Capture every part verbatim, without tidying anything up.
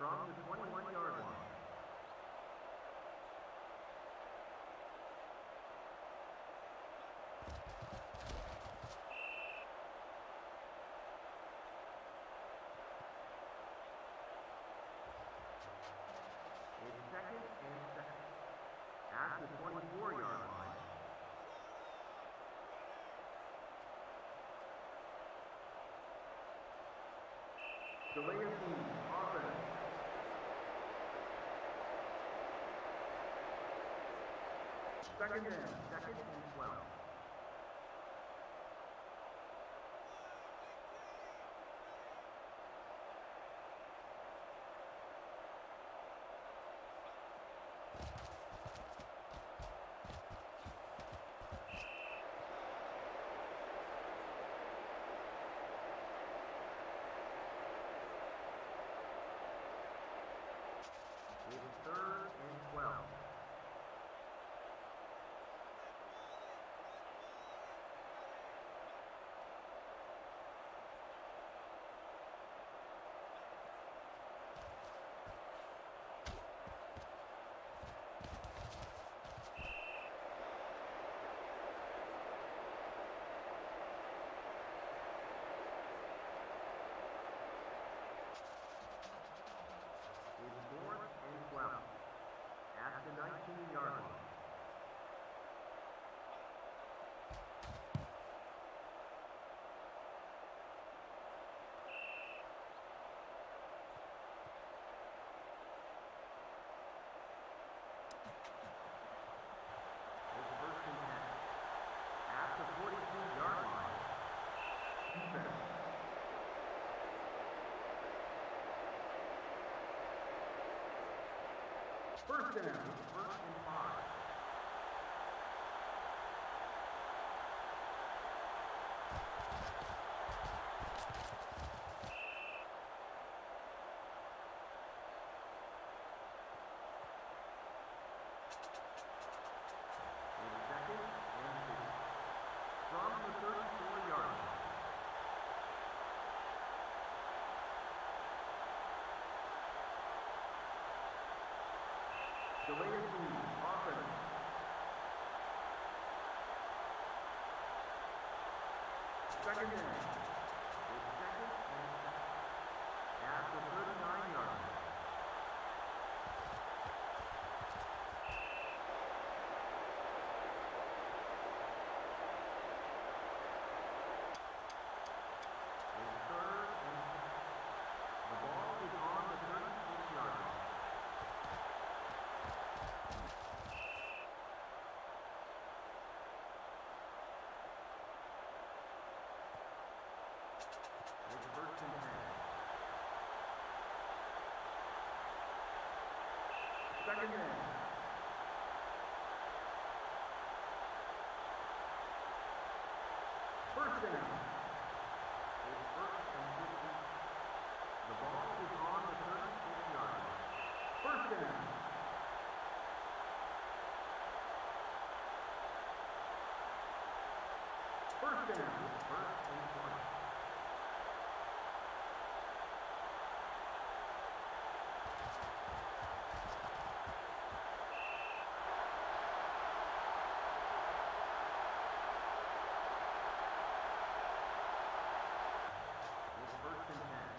from the twenty-one yard line. It's second and second. At the twenty-four yard line. Delay of game, offense. Second down, second and twelve. It's third and twelve. It's fourth and twelve. At the nineteen yard line. It's first and ten. At the forty-two yard line. Defense. First down, first and five. It's second and two. From the thirty-four yard line. Delay of game, offense. Second down. It's second and second. At the thirty-nine yard line. It's third and second. The ball is on the thirty-six yard line. It's first and ten. Second down. First down. It's first and fifteen. The ball is on the thirty-six yard line. First down. First down. It's first and twenty. First and ten.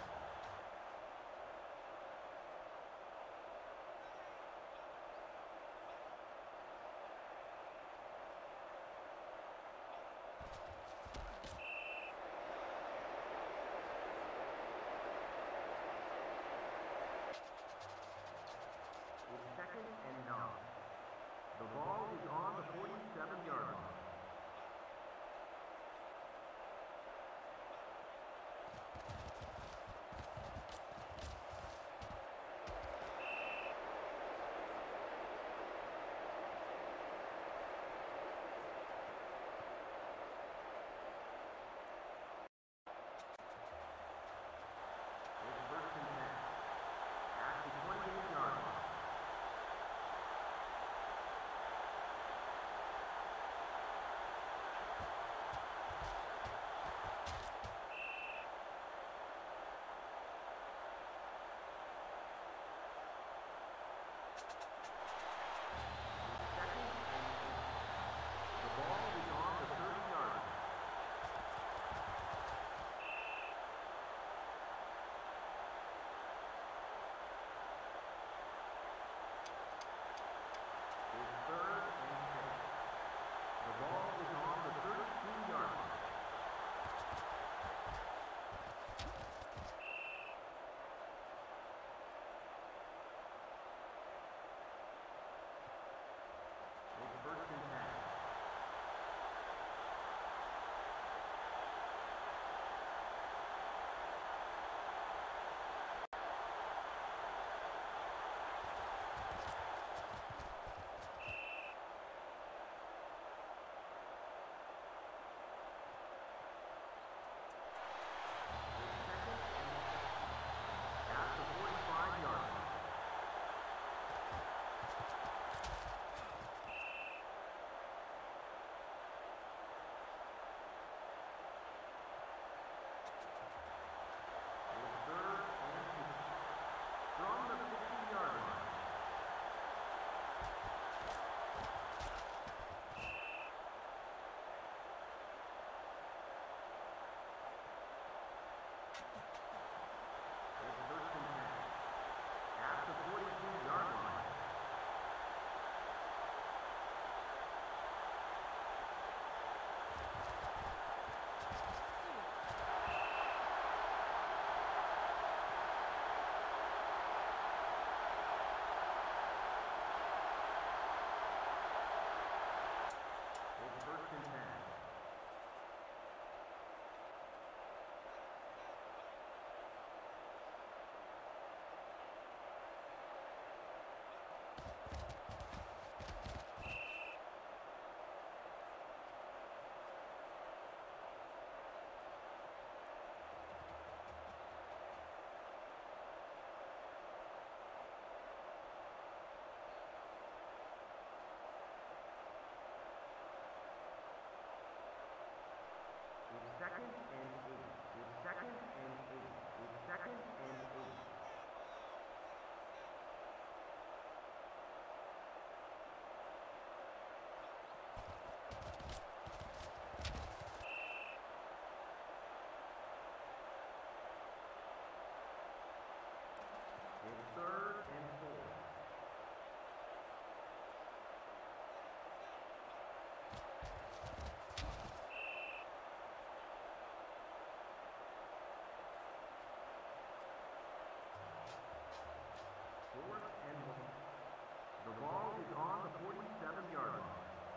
ball is on the forty-seven yard line.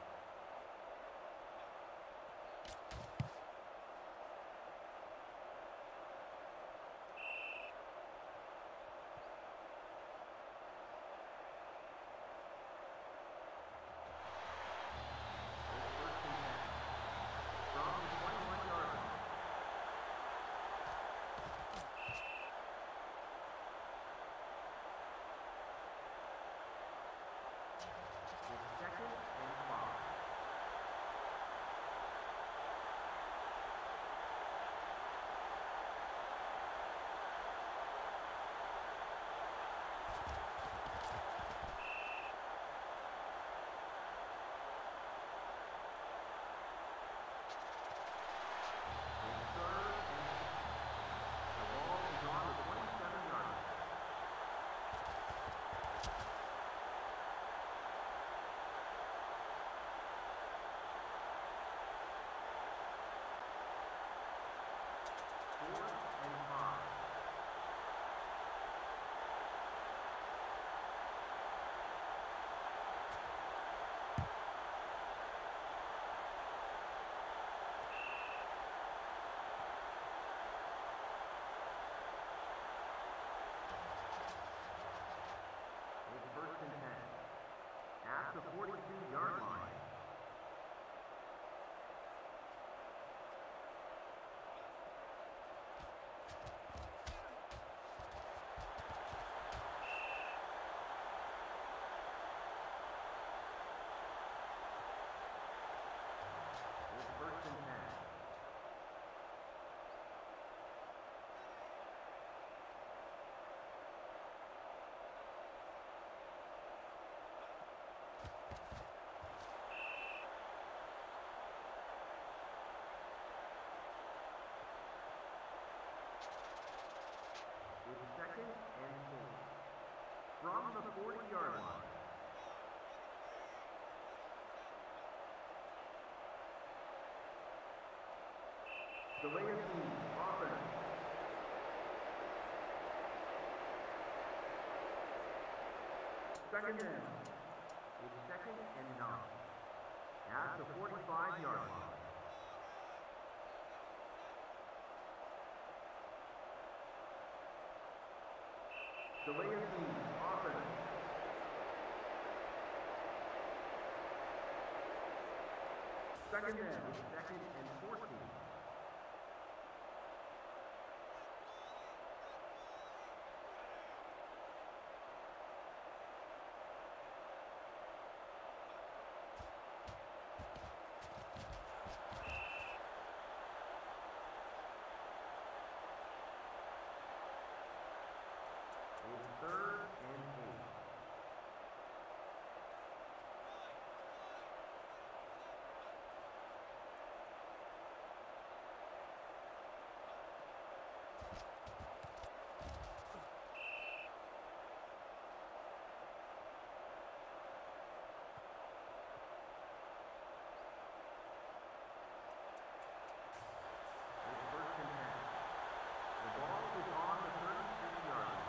At the forty-two yard line. It's first and ten. Second and four. From the forty yard line. Delay of game, offense. Second down. It's second and nine. At the forty-five yard line. Delay of game, offense. Second down, second and fourteen. Third and eight. It's first and ten. The ball is on the thirty-six yard line.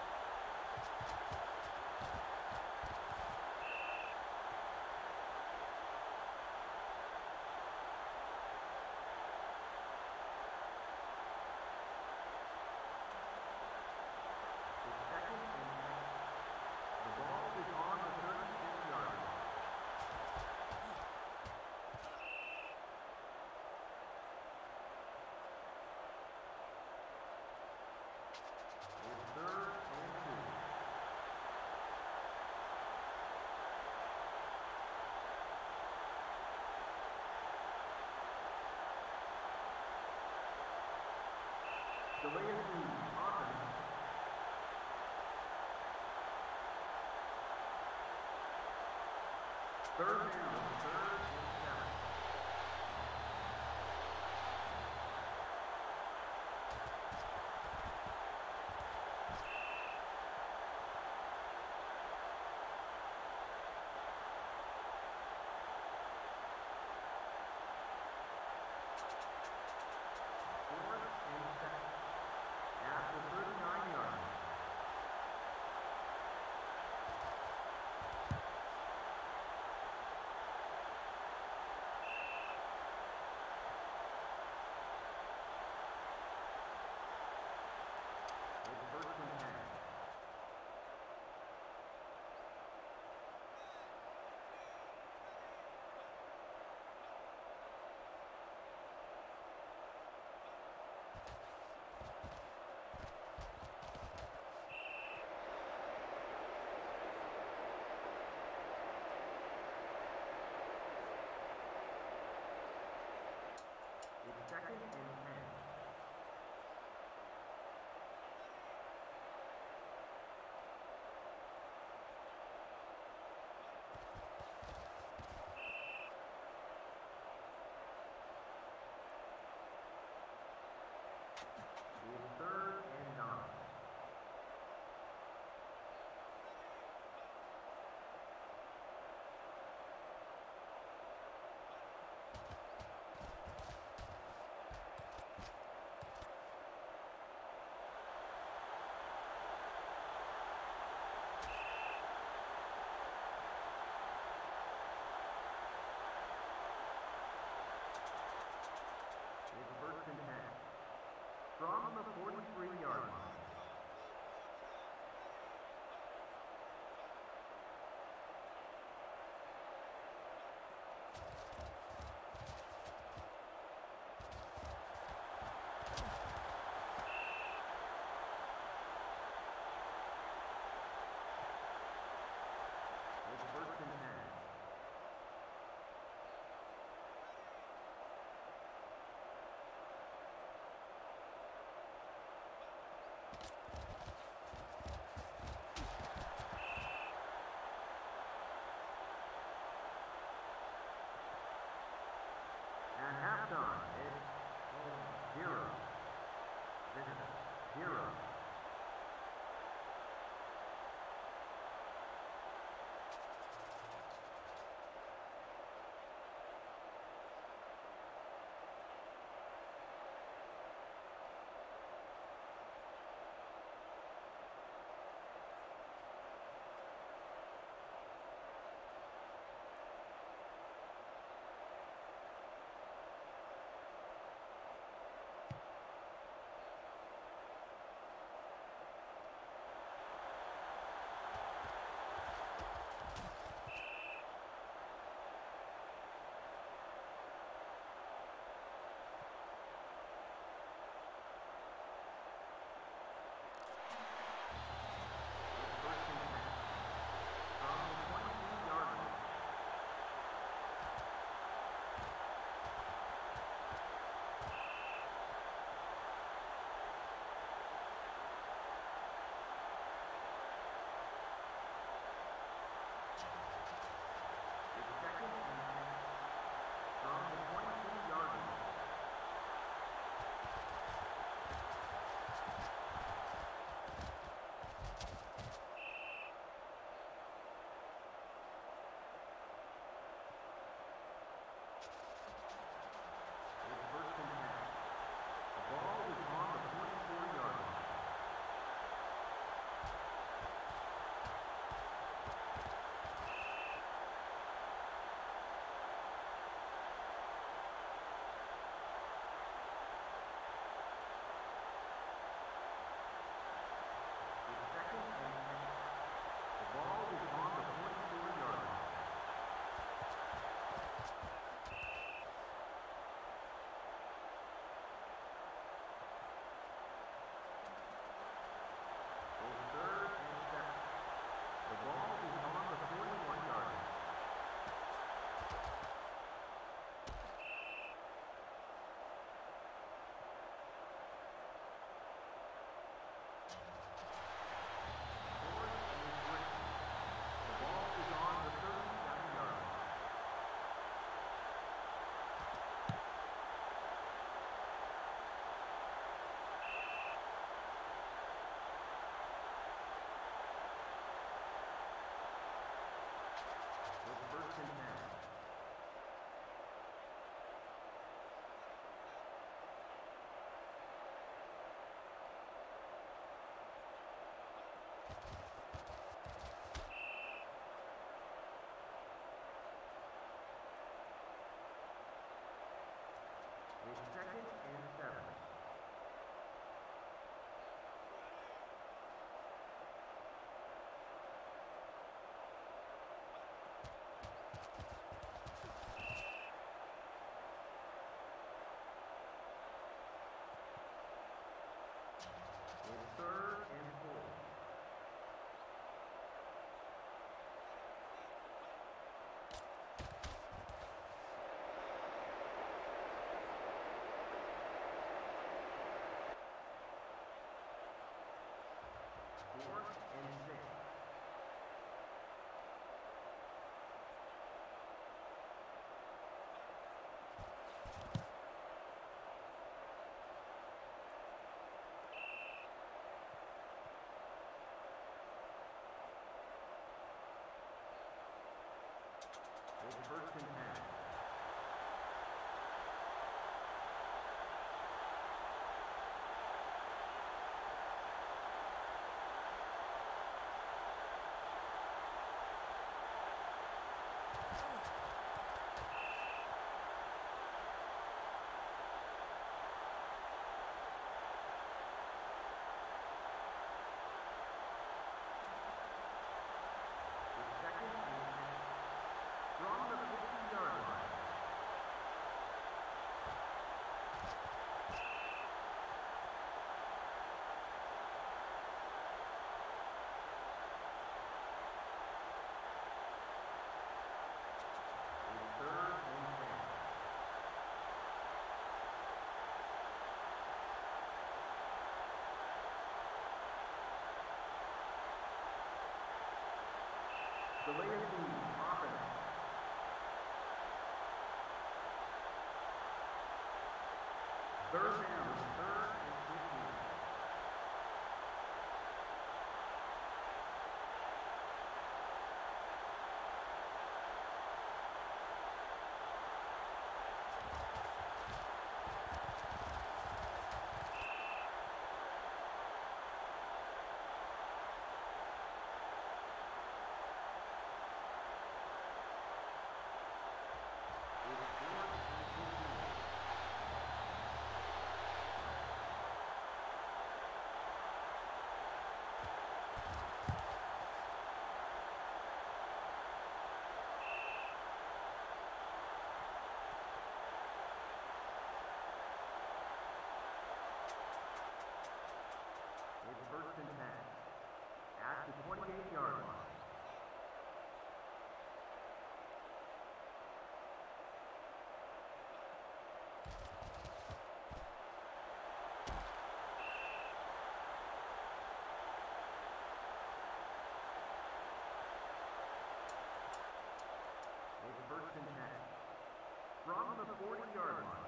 Delay of game, offense. Third down, third and seven. Fourth and seven. At the thirty-nine yard line. second and ten. It's third and nine. It's first and ten. From the forty-three yard line. It's first and ten. At halftime, it's zero. Visitors, zero. Delay of game, offense. Third down, third and fifteen. It's first and ten. At the twenty-eight yard line. It's first and ten. From the forty yard line.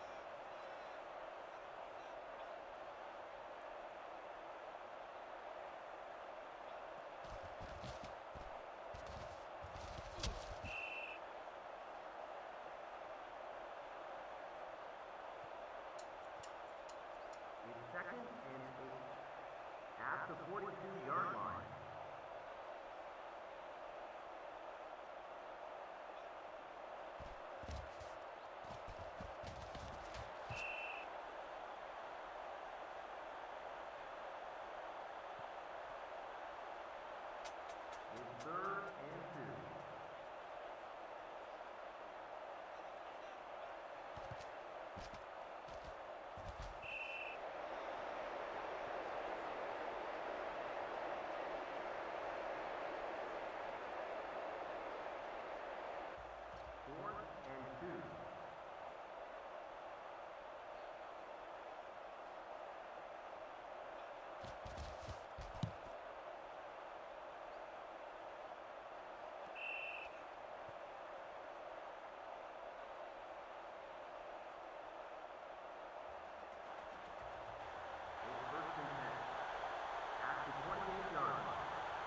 It's second and eight. At the forty-two yard line. It's third and two. Fourth and two. It's first and ten. At the twenty-eight yard line.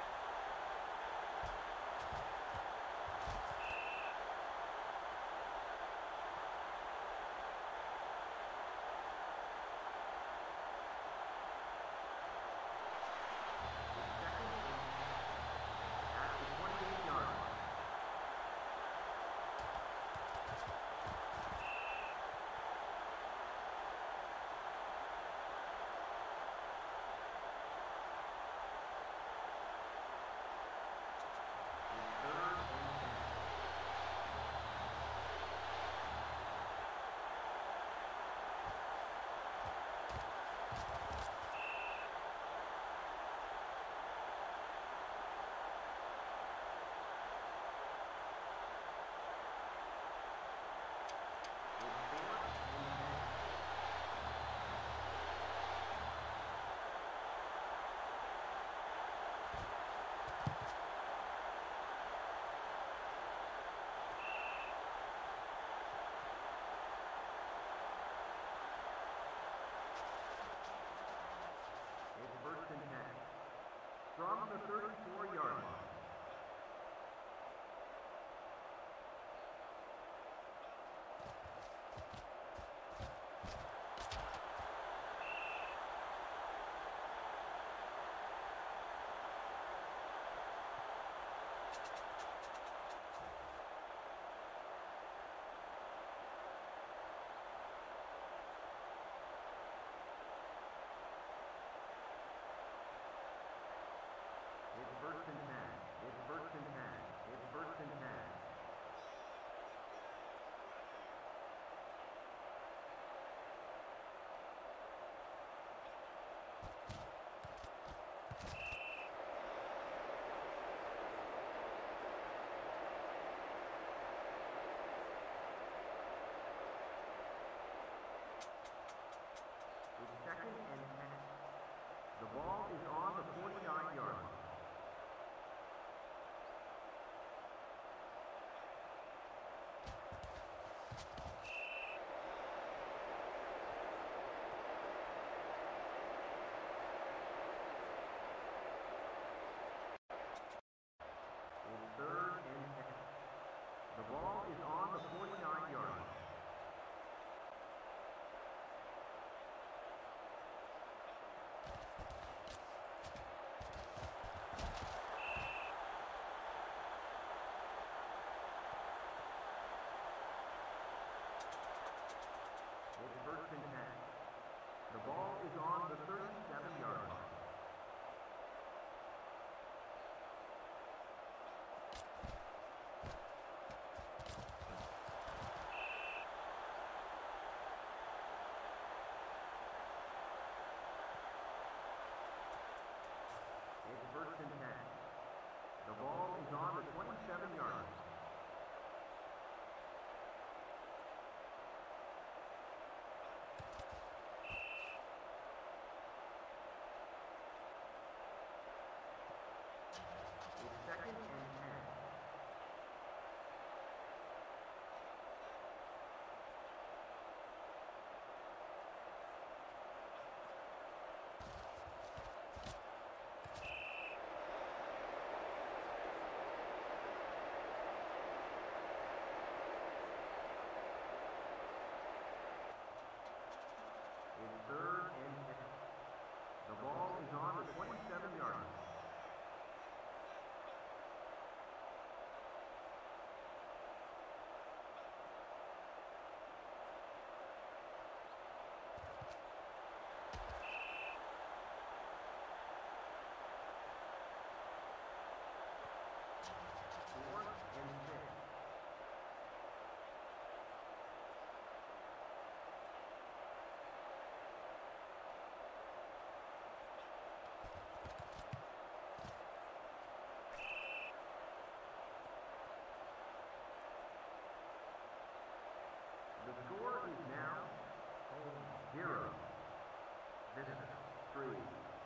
It's first and ten. From the thirty-four yard line. It's first and ten. It's first and ten. It's first and ten. It's second and ten. The ball is on the forty-nine yard line. zero. Visitors, three.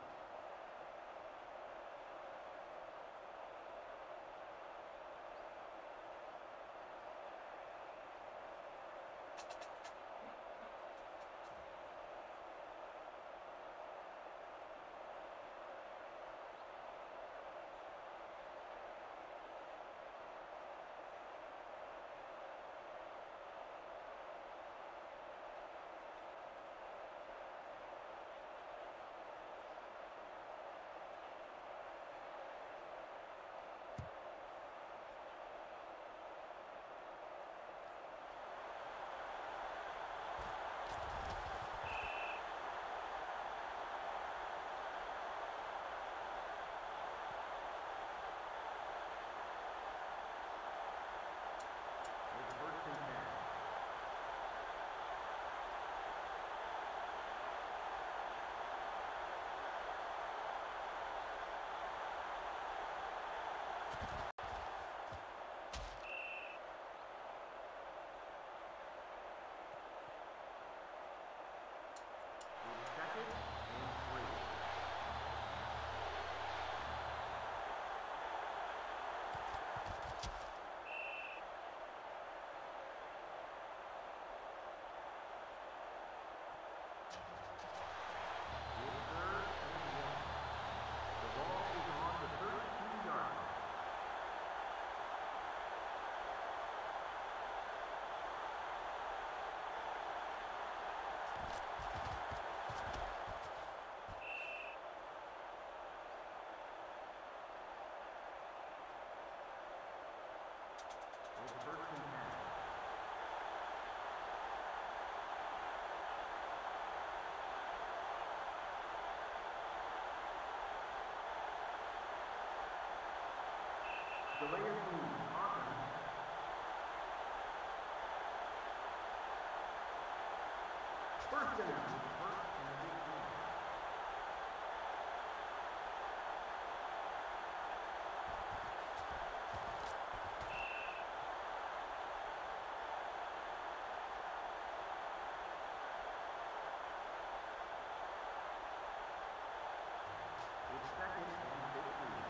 Delay of game, offense. First down, first and fifteen. It's second and fifteen.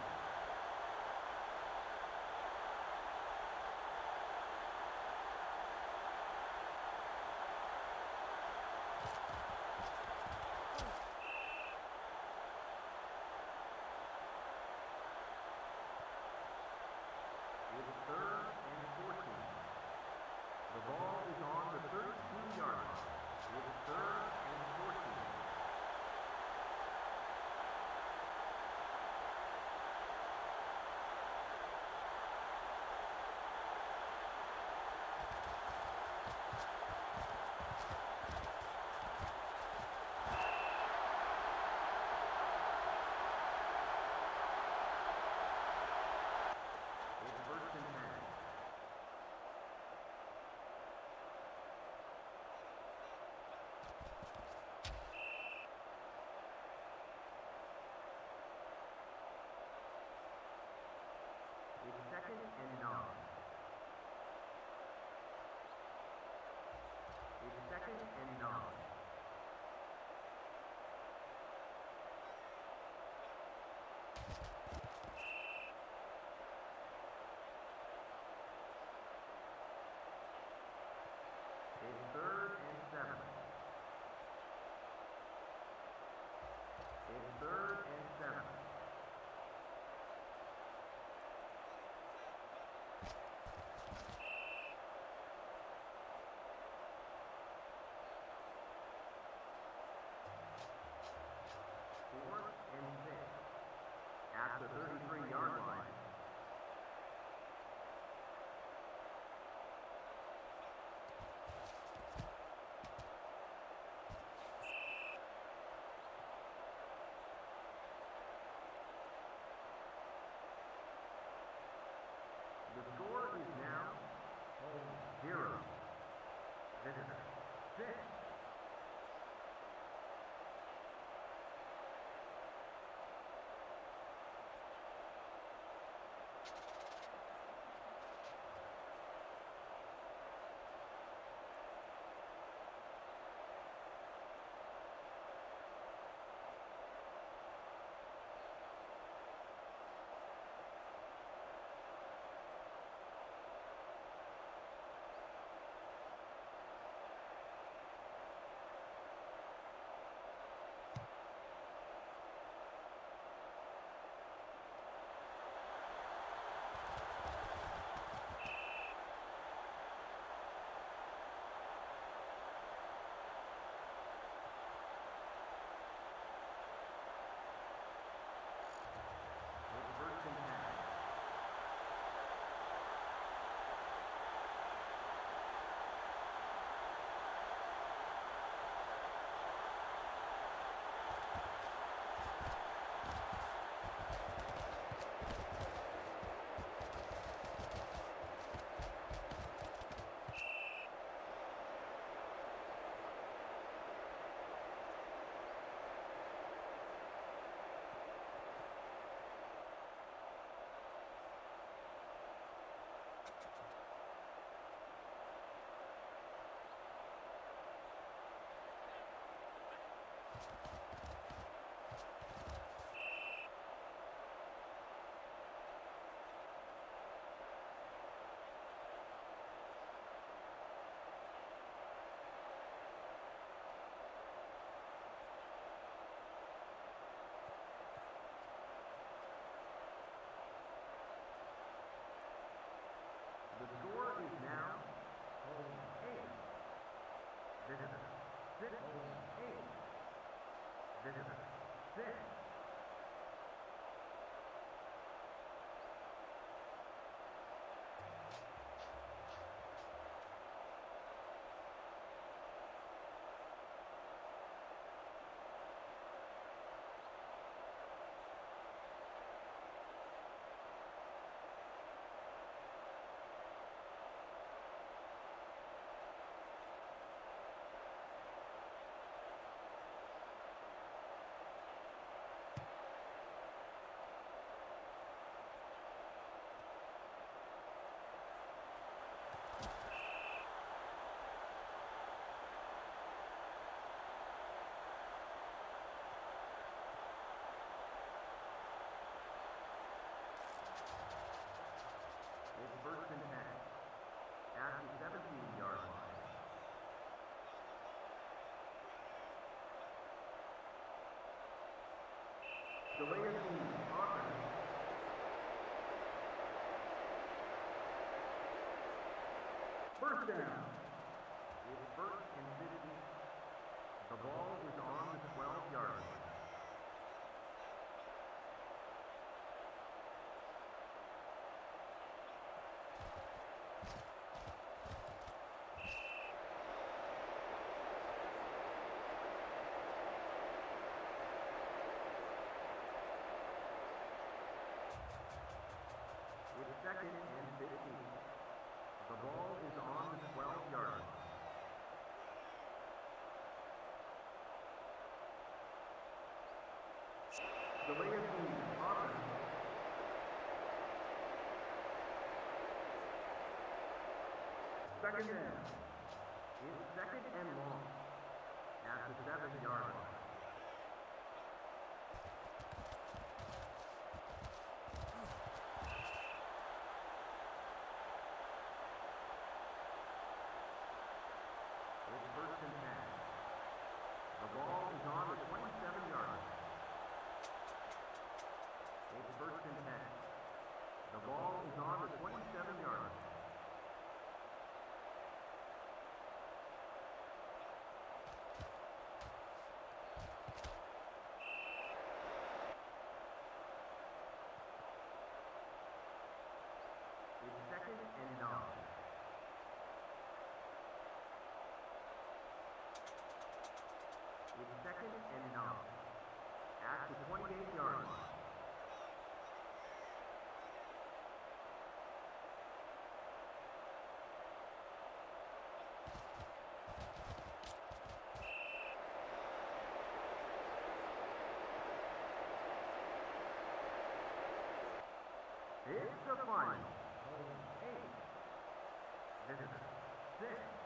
It's third and fourteen. The ball is on the thirteen-yard line. It's third and fourteen. It's first and ten. It's second and nine. It's second and nine. It's third and seven. It's third and seven. Fourth and six. At the thirty-three-yard line. The score is now home zero. Visitor six. Delay of game. Offense. First down. It's first and fifteen. The ball is on the twelve-yard line. It's second and fifteen. The ball is on the twelve-yard line. Delay of game. Offense. Second down. It's second and long at the seven-yard line. It's first and ten. The ball is on the twenty-seven-yard line. It's first and ten. The ball is on the twenty-seven-yard line. It's second and nine. It's second and nine at the twenty-eight-yard line. It's the final. Eight. This is six.